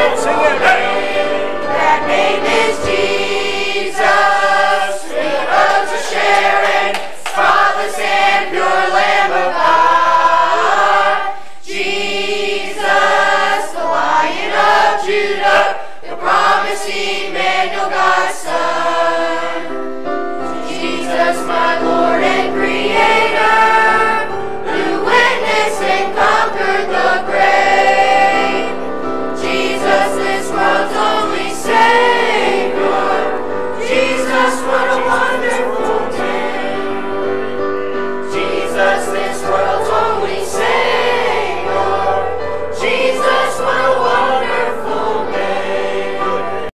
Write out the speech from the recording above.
That name is Jesus, sweet rose of Sharon, spotless and pure Lamb of God. Jesus, the Lion of Judah, the promised Immanuel, God's Son. Jesus, my Lord and Creator.